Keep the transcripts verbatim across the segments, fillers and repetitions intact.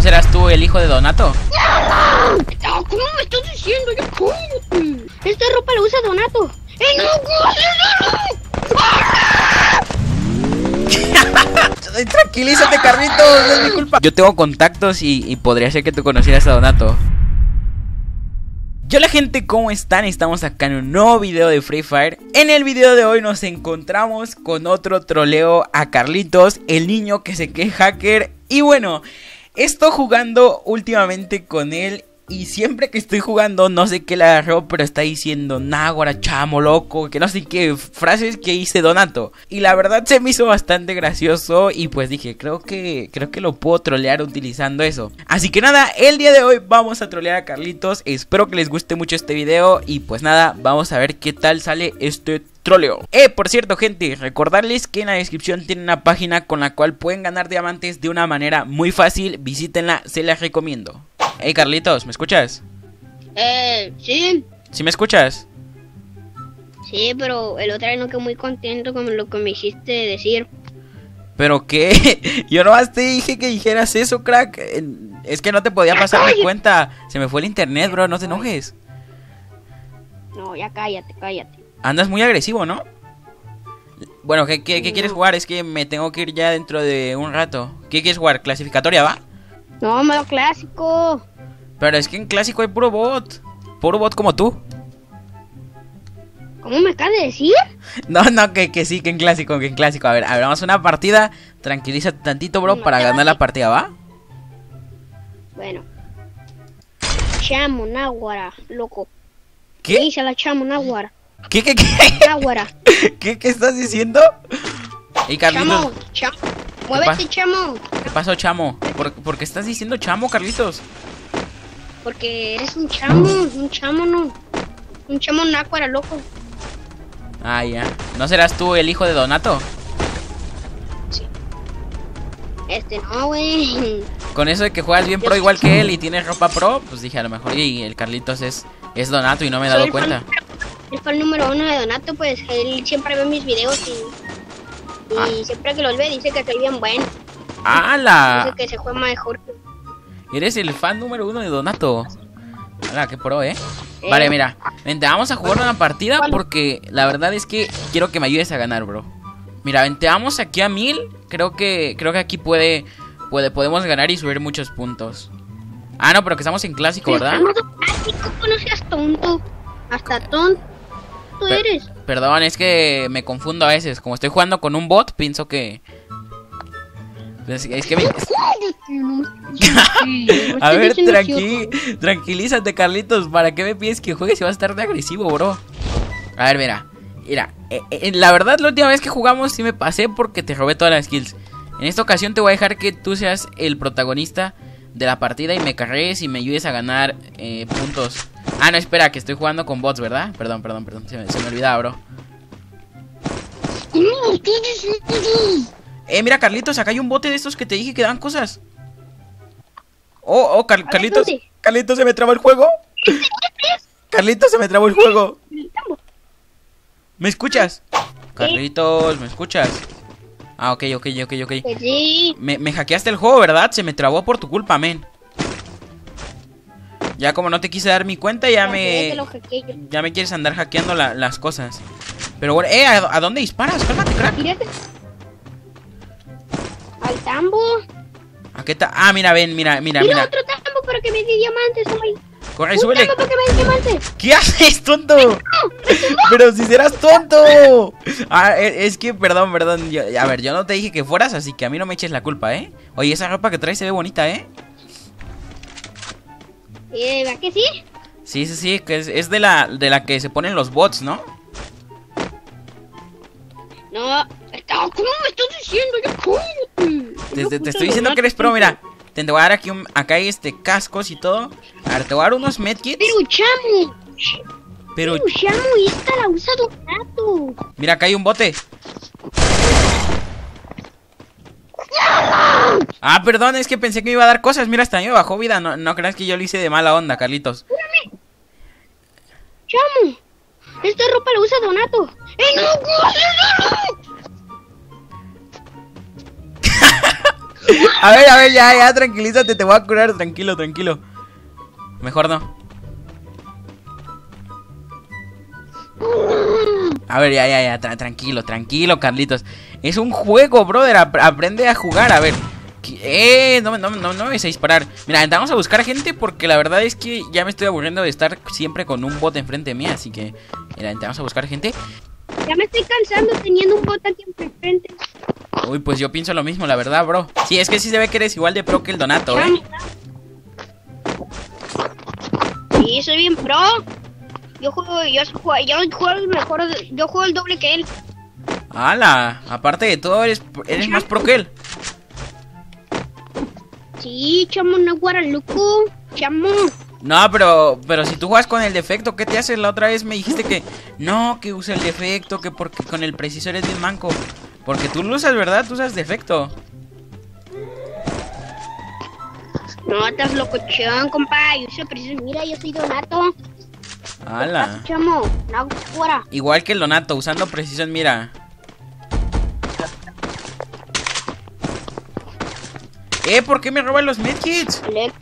serás tú el hijo de Donato? ¿Cómo me estás diciendo? Ya cállate. Esta ropa la usa Donato. ¡Eh, no! Tranquilízate, Carlitos, no es mi culpa. Yo tengo contactos y, y podría ser que tú conocieras a Donato. Yo, la gente, ¿cómo están? Estamos acá en un nuevo video de Free Fire. En el video de hoy nos encontramos con otro troleo a Carlitos, el niño que se cree hacker. Y bueno, estoy jugando últimamente con él y siempre que estoy jugando no sé qué le agarró, pero está diciendo náguara, chamo, loco, que no sé qué frases que hice Donato. Y la verdad se me hizo bastante gracioso y pues dije, creo que creo que lo puedo trolear utilizando eso. Así que nada, el día de hoy vamos a trolear a Carlitos. Espero que les guste mucho este video y pues nada, vamos a ver qué tal sale este troleo. Eh, por cierto, gente, recordarles que en la descripción tienen una página con la cual pueden ganar diamantes de una manera muy fácil. Visítenla, se las recomiendo. Hey, Carlitos, ¿me escuchas? Eh, sí. ¿Sí me escuchas? Sí, pero el otro día no quedé muy contento con lo que me hiciste decir. ¿Pero qué? Yo nomás te dije que dijeras eso, crack. Es que no te podía pasar mi cuenta. Se me fue el internet, bro, no te enojes. No, ya cállate, cállate. Andas muy agresivo, ¿no? Bueno, ¿qué, qué, qué no. quieres jugar? Es que me tengo que ir ya dentro de un rato. ¿Qué quieres jugar? ¿Clasificatoria, va? No, modo clásico. Pero es que en clásico hay puro bot. Puro bot como tú. ¿Cómo me acabas de decir? No, no, que, que sí, que en clásico, que en clásico. A ver, a ver, vamos a una partida. Tranquilízate tantito, bro, No para te ganar vayas. la partida, ¿va? Bueno. Chamo, náguara, loco. ¿Qué? Dice la chamo, náguara. ¿Qué, qué, qué? Náguara. ¿Qué, qué estás diciendo? Ey, Carlitos, Chamo, chamo. Muévete, pasa? chamo. ¿qué pasó, chamo? ¿Por, ¿Por qué estás diciendo chamo, Carlitos? Porque eres un chamo, un chamo, no. Un chamo náguara, loco. Ah, ya. ¿No serás tú el hijo de Donato? Este no, güey. Con eso de que juegas bien pro igual que él y tienes ropa pro, pues dije, a lo mejor y el Carlitos es, es Donato y no me he Soy dado el cuenta. fan- Él fue el número uno de Donato, pues él siempre ve mis videos y, y Ah. siempre que los ve dice que soy bien bueno. ¡Hala! Dice que se juega mejor. Eres el fan número uno de Donato. ¡Hala, qué pro, eh! Eh. Vale, mira, vente, vamos a jugar una partida ¿Cuál? porque la verdad es que quiero que me ayudes a ganar, bro. Mira, vente, vamos aquí a mil. Creo que creo que aquí puede, puede podemos ganar y subir muchos puntos. Ah, no, pero que estamos en clásico, ¿verdad? Estamos en clásico, no seas tonto. Hasta tonto Pe- eres. Perdón, es que me confundo a veces. Como estoy jugando con un bot, pienso que... Es, es que me... A ver, tranqui... tranquilízate, Carlitos. ¿Para qué me pides que juegues si vas a estar de agresivo, bro? A ver, mira. Mira, eh, eh, la verdad, la última vez que jugamos sí me pasé porque te robé todas las kills. En esta ocasión te voy a dejar que tú seas el protagonista de la partida y me cargues y me ayudes a ganar eh, puntos. Ah, no, espera, que estoy jugando con bots, ¿verdad? Perdón, perdón, perdón. Se me, se me olvidaba, bro. Eh, mira, Carlitos, acá hay un bote de estos que te dije que dan cosas. Oh, oh, Car Carlitos. ¿dónde? Carlitos, se me trabó el juego. Carlitos, se me trabó el juego. ¿Me escuchas? Carlitos, ¿me escuchas? Ah, ok, ok, ok, ok. Pues sí. Me, me hackeaste el juego, ¿verdad? Se me trabó por tu culpa, men. Ya como no te quise dar mi cuenta, ya Te me... lo hackeé yo. Ya me quieres andar hackeando la- las cosas. Pero bueno, eh, ¿a, a dónde disparas? Cálmate, crack. Tírate. Al tambo. ¿A qué ta? Ah, mira, ven, mira, mira, Mira mira. otro tambo para que me dé diamantes, güey. Corre, Un súbele. tambo para que me dé diamantes. ¿Qué haces, tonto? Pero si serás tonto. Ah, e- es que, perdón, perdón. yo- a ver, yo no te dije que fueras, así que a mí no me eches la culpa, ¿eh? Oye, esa ropa que traes se ve bonita, ¿eh? Eh, ¿verdad que sí? Sí, sí, sí, que es, es de la de la que se ponen los bots, ¿no? No. está- ¿Cómo me estás diciendo? Ya cállate. Te, No te- te escucho estoy diciendo Donato. que eres pro, mira. Te voy a dar aquí un, acá hay este cascos y todo. A ver, te voy a dar unos medkits. Pero chamo. Pero, Pero chamo, esta la usa Donato. mira, acá hay un bote. Ah, perdón, es que pensé que me iba a dar cosas. Mira, hasta a mí me bajó vida. No, no creas que yo lo hice de mala onda, Carlitos. Chamo. Esta ropa la usa Donato. ¡Eh, no! A ver, a ver, ya, ya, tranquilízate, te voy a curar, tranquilo, tranquilo. Mejor no. A ver, ya, ya, ya, tra tranquilo, tranquilo, Carlitos. Es un juego, brother, ap aprende a jugar, a ver. Eh, no, no, no, no me vais a disparar. Mira, vamos a buscar gente porque la verdad es que ya me estoy aburriendo de estar siempre con un bot enfrente de mí. Así que, mira, vamos a buscar gente. Ya me estoy cansando teniendo un bot aquí enfrente. Uy, pues yo pienso lo mismo, la verdad, bro. Sí, es que sí se ve que eres igual de pro que el Donato, ¿eh? Sí, soy bien pro. Yo juego, yo juego, yo juego el mejor, yo juego el doble que él. ¡Hala! Aparte de todo, eres, eres más pro que él. Sí, chamo, no guaraluco, chamo. No, pero, pero si tú juegas con el defecto, ¿qué te haces? La otra vez me dijiste que no, que usa el defecto, que porque con el preciso eres bien manco. Porque tú lo usas, ¿verdad? Tú usas defecto. No, estás locochón, compa. Yo soy preciso. Mira, yo soy Donato. ¡Hala! Chamo, no, fuera. Igual que el Donato, usando precisión, mira. Eh, ¿por qué me roban los medkits?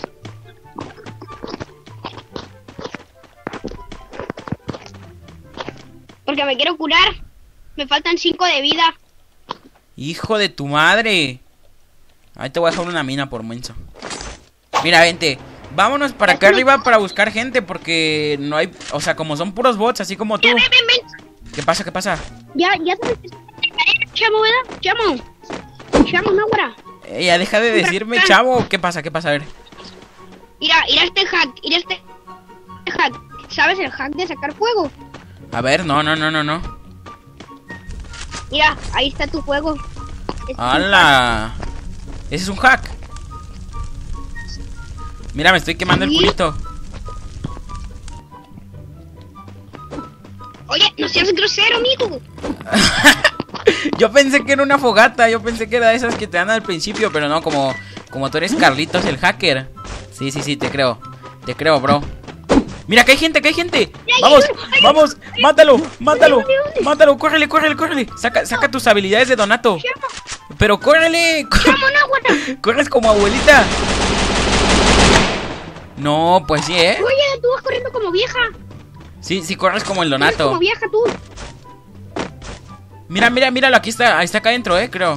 Porque me quiero curar. Me faltan cinco de vida. Hijo de tu madre. Ahí te voy a dejar una mina por menso. Mira, vente. Vámonos para acá arriba para buscar gente. Porque no hay... O sea, como son puros bots, así como tú. Ven, ven, ven. ¿Qué pasa? ¿Qué pasa? Ya, ya sabes que chamo, ¿verdad? Chamo. Chamo, no, güera. Eh, ya deja de decirme chavo. ¿Qué pasa? ¿Qué pasa? A ver. Mira, mira este hack. Mira este hack. ¿Sabes el hack de sacar fuego? A ver, no, no, no, no, no. Mira, ahí está tu fuego. Este ¡Hala! Ese es un hack. Mira, me estoy quemando ¿Sí? el culito. Oye, no seas grosero, amigo. Yo pensé que era una fogata. Yo pensé que era de esas que te dan al principio. Pero no, como, como tú eres Carlitos el hacker. Sí, sí, sí, te creo. Te creo, bro. Mira, que hay gente, que hay gente. Vamos, vamos, mátalo, mátalo, mátalo, córrele, córrele, córrele. Saca, saca tus habilidades de Donato. Pero córrele. Corres como abuelita. No, pues sí, ¿eh? Oye, tú vas corriendo como vieja. Sí, sí, corres como el Corres Donato. como vieja tú. Mira, mira, míralo, aquí está, ahí está acá adentro, eh, creo.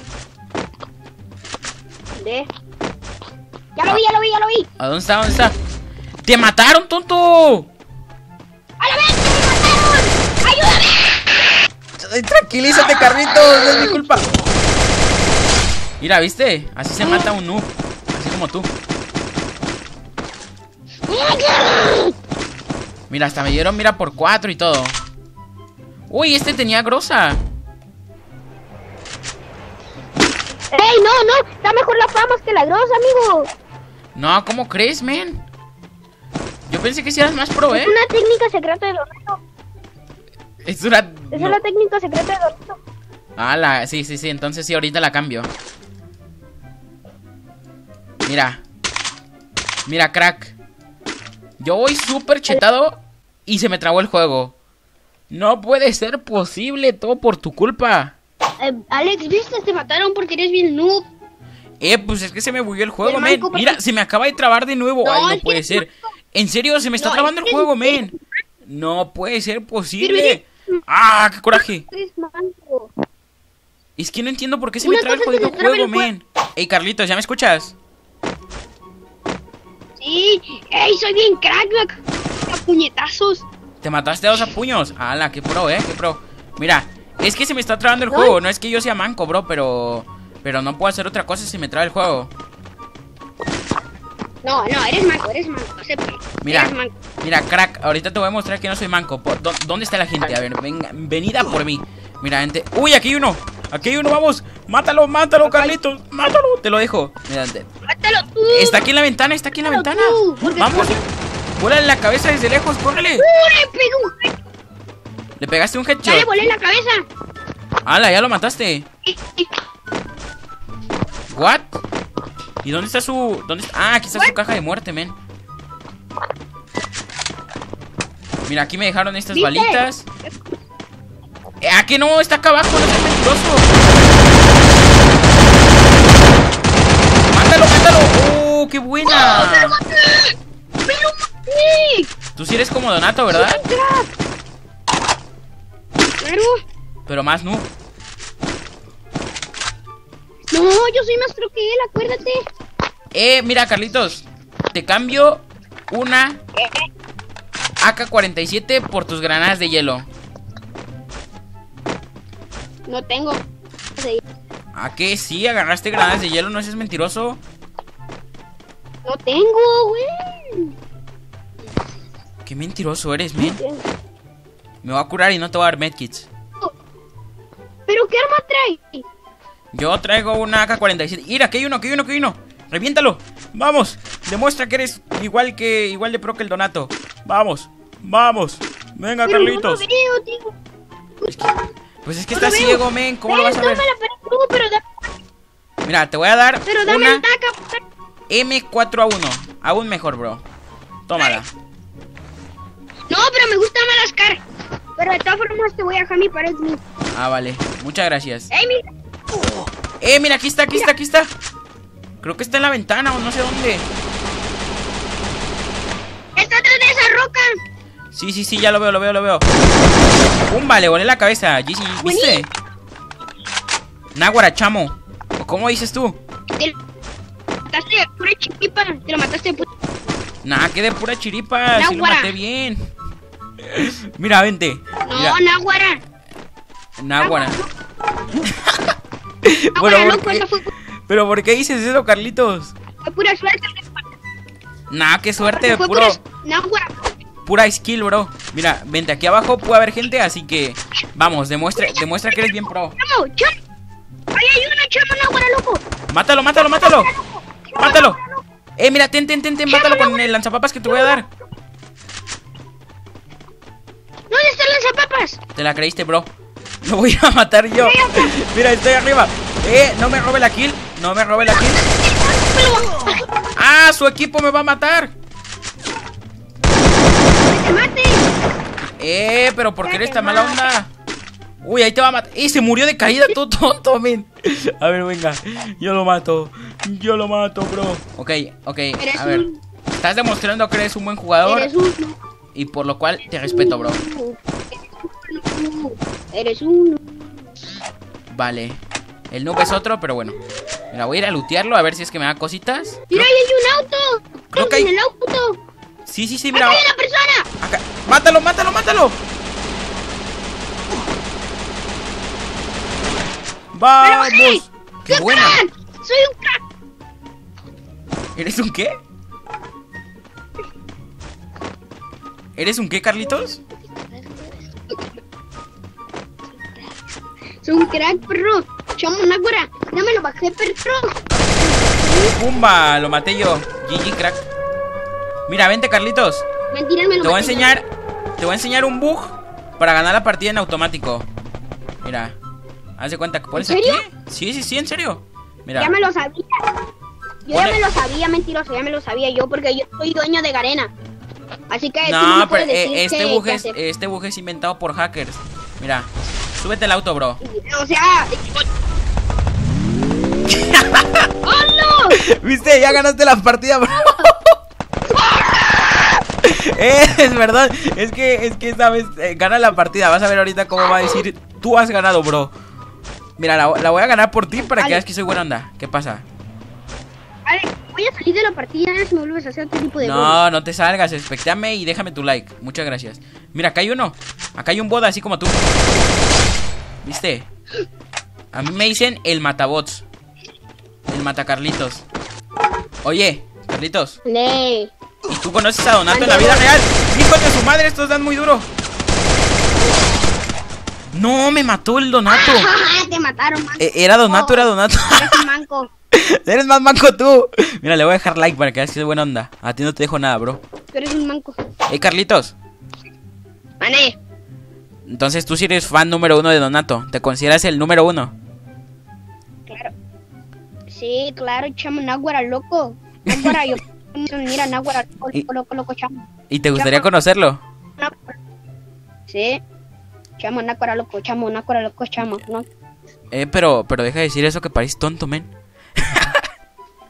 ¿Dónde? Ya lo vi, ya lo vi, ya lo vi. ¿A dónde está? ¿Dónde está? ¡Te mataron, tonto! ¡A la vez! ¡Me mataron! ¡Ayúdame! Ay, tranquilízate, Carlitos, no es mi culpa. Mira, ¿viste? Así se mata un noob. Así como tú. Mira, hasta me dieron mira por cuatro y todo. Uy, este tenía grosa. ¡Ey, no, no! Está mejor la fama que la grosa, amigo. No, ¿cómo crees, men? Yo pensé que si eras más pro, ¿eh? Es una técnica secreta de Donato. Es una... Esa no. es la técnica secreta de Donato. Ah, la... sí, sí, sí, entonces sí, ahorita la cambio. Mira. Mira, crack. Yo voy súper chetado y se me trabó el juego. No puede ser posible, todo por tu culpa. Eh, Alex, ¿viste? Te mataron porque eres bien noob. Eh, pues es que se me bugueó el juego, El men. manco, Mira, se me acaba de trabar de nuevo. No, Ay, es no que puede es ser. manco. En serio, se me está No, trabando es el que juego, es- men. No puede ser Pero posible. eres- Ah, qué coraje. Eres manco. Es que no entiendo por qué se Una me traba el cosa es que jodido se trabe juego, el jue- men. Ey, Carlitos, ¿ya me escuchas? Sí. ¡Ey, soy bien crack! Me ac- a puñetazos. Te mataste a dos a puños. Ala, qué pro, eh, qué pro. Mira, es que se me está trabando el No. juego. No es que yo sea manco, bro, pero... Pero no puedo hacer otra cosa si me traba el juego. No, no, eres manco, eres manco. Acéptalo. Mira, Eres manco. mira, crack, ahorita te voy a mostrar que no soy manco. Por- ¿dó- ¿Dónde está la gente? A ver, venga, venida por mí. Mira, gente. ¡Uy, aquí hay uno! Aquí hay uno, vamos. Mátalo, mátalo, Carlitos. Mátalo, te lo dejo. Mira, te- ¡Mátalo tú! está aquí en la ventana, está aquí en la Mátalo ventana. tú, porque- Vamos. Vuela en la cabeza desde lejos, córrele. ¡Uh, le pegó un head- Le pegaste un ¡Ya le headshot. volé en la cabeza! ¡Hala, ya lo mataste! ¿What? ¿Y dónde está su...? ¿Dónde está? Ah, aquí está su caja de muerte, men. Mira, aquí me dejaron estas ¿Viste? balitas. Eh, ¿a que no? Está acá abajo, no seas mentiroso. como Donato, ¿verdad? Claro. Pero más no. No, yo soy más pro que él, acuérdate. Eh, mira, Carlitos. Te cambio una A K cuarenta y siete por tus granadas de hielo. No tengo. ¿A qué? Sí, agarraste granadas de hielo, no seas mentiroso. No tengo, güey. Qué mentiroso eres, men. Me voy a curar y no te voy a dar medkits. ¿Pero qué arma trae? Yo traigo una A K cuarenta y siete. Mira, aquí hay uno, aquí hay uno, aquí hay uno. Reviéntalo. Vamos. Demuestra que eres igual que igual de pro que el Donato. Vamos. Vamos. Venga, Pero Carlitos. no lo veo, tío. Es que, pues es que No estás lo veo. ciego, men. ¿Cómo Eh, lo vas a ver? tómala, pero, pero, da- Mira, te voy a dar pero dame una el taca. M cuatro A uno. Aún mejor, bro. Tómala. No, pero me gusta más las caras. Pero de todas formas te voy a dejar mi pared. Mi... Ah, vale. Muchas gracias. ¡Ey, mira! Eh, mira, aquí está, aquí está, aquí está. Creo que está en la ventana o no sé dónde. ¡Está atrás de esa roca! Sí, sí, sí, ya lo veo, lo veo, lo veo. Pumba, le volé la cabeza. Gigi, ¿viste? Náguara, chamo. ¿O cómo dices tú? Te lo mataste de pura chiripa. Te lo mataste de pura... Nah, que de pura chiripa. Si lo Náguara. maté bien. Mira, vente. No, Mira. Náguara. Náguara. Náguara, Bueno, ¿por loco, qué? eso fue, Pero ¿por qué dices eso, Carlitos? fue pura suerte. Nah, qué suerte, Fue puro, pura... Náguara. pura skill, bro. Mira, vente, aquí abajo puede haber gente, así que vamos, demuestra, demuestra que eres bien pro. Chamo, chamo. Ahí hay uno, chamo, Náguara, loco. Mátalo, mátalo, mátalo. Mátalo. Eh, mira, ten, ten, ten, ten, mátalo con el lanzapapas que te voy a dar. ¿Dónde están las zapapas? Te la creíste, bro. Lo voy a matar yo. Mira, estoy arriba. Eh, no me robe la kill. No me robe la kill. Ah, su equipo me va a matar. ¡Que te mate! Eh, pero ¿por qué eres tan mala onda? Uy, ahí te va a matar. Eh, se murió de caída, todo tonto, men. A ver, venga. Yo lo mato. Yo lo mato, bro. Ok, ok. Eres A ver. un- Estás demostrando que eres un buen jugador. Eres un... Y por lo cual te respeto, bro. Eres uno. Vale. El noob es otro, pero bueno. Mira, voy a ir a lootearlo a ver si es que me da cositas. Mira, ahí hay un auto. Creo que en hay- el auto. Sí, sí, sí, Acá mira. hay una persona. Acá. ¡Mátalo, mátalo, mátalo! ¡Vamos! Pero, hey, ¡Qué ¡qué buena! crack! Soy un crack. ¿Eres un qué? ¿Eres un qué, Carlitos? Soy un crack, perro. Chamo, Náguara. No me lo bajé, perro. ¡Pumba! Lo maté yo. G G, crack. Mira, vente, Carlitos. Mentira, me lo Te voy a maté. enseñar. Te voy a enseñar un bug para ganar la partida en automático. Mira. Haz de cuenta que pones ¿En serio? aquí. Sí, sí, sí, en serio. Mira. Ya me lo sabía. Yo Pone- ya me lo sabía, mentiroso. Ya me lo sabía yo porque yo soy dueño de Garena. Así que tú no No, me pero puedes eh, decir este qué- bug qué es, hacer. este bug es inventado por hackers. Mira. Súbete al auto, bro. O sea... ¡Oh, no! ¿Viste? Ya ganaste la partida, bro. Eh, es verdad. Es que, es que esta vez eh, gana la partida. Vas a ver ahorita cómo va a decir. Tú has ganado, bro. Mira, la, la voy a ganar por ti para que Vale. veas que soy buena onda. ¿Qué pasa? Vale, voy a salir de la partida si me vuelves a hacer otro tipo de goles. No, no te salgas. Espectame y déjame tu like. Muchas gracias. Mira, acá hay uno. Acá hay un bot así como tú. ¿Viste? A mí me dicen el matabots. El matacarlitos. Oye, Carlitos. Le. ¿Y tú conoces a Donato en la vida real? ¡Hijos de su madre! Estos dan muy duro. No, me mató el Donato. Te mataron, man. Eh, Era Donato, era Donato. Eres un manco. Eres más manco tú. Mira, le voy a dejar like para que veas que soy buena onda. A ti no te dejo nada, bro. Tú eres un manco. Hey, Carlitos. Mané. Entonces tú sí eres fan número uno de Donato. ¿Te consideras el número uno? Claro. Sí, claro, chamo, Náguara, loco. Náguara, yo. Mira, Náguara, loco, Y- loco, loco, loco, chamo. ¿Y te gustaría Chamo. conocerlo? Náguara. Sí. Chamo, Náguara, loco, chamo, Náguara, loco, chamo. No. Eh, pero, pero deja de decir eso que pareces tonto, men.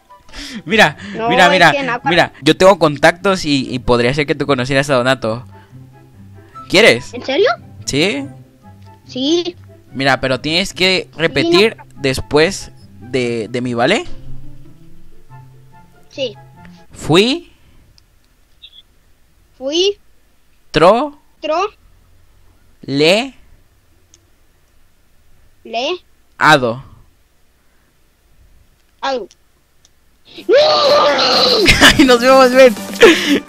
Mira, No, mira, es mira, que Náguara- mira. Yo tengo contactos y, y podría ser que tú conocieras a Donato. ¿Quieres? ¿En serio? ¿Sí? Sí. Mira, pero tienes que repetir después de, de mí, ¿vale? Sí. Fui, Fui, tro, tro, le, le, ado. algo. Ay, nos vemos, ven.